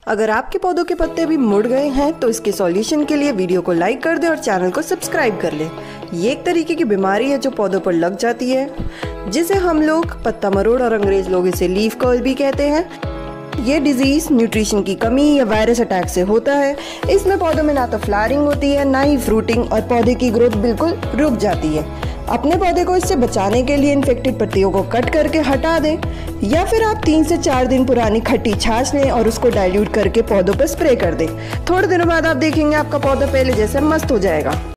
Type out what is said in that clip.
अगर आपके पौधों के पत्ते भी मुड़ गए हैं तो इसके सॉल्यूशन के लिए वीडियो को लाइक कर दें और चैनल को सब्सक्राइब कर लें। ये एक तरीके की बीमारी है जो पौधों पर लग जाती है, जिसे हम लोग पत्ता मरोड़ और अंग्रेज लोग इसे लीफ कर्ल भी कहते हैं। ये डिजीज़ न्यूट्रिशन की कमी या वायरस अटैक से होता है। इसमें पौधों में ना तो फ्लावरिंग होती है, ना ही फ्रूटिंग, और पौधे की ग्रोथ बिल्कुल रुक जाती है। अपने पौधे को इससे बचाने के लिए इन्फेक्टेड पत्तियों को कट करके हटा दें, या फिर आप 3 से 4 दिन पुरानी खट्टी छाछ लें और उसको डाइल्यूट करके पौधों पर स्प्रे कर दें। थोड़े दिनों बाद आप देखेंगे आपका पौधा पहले जैसे मस्त हो जाएगा।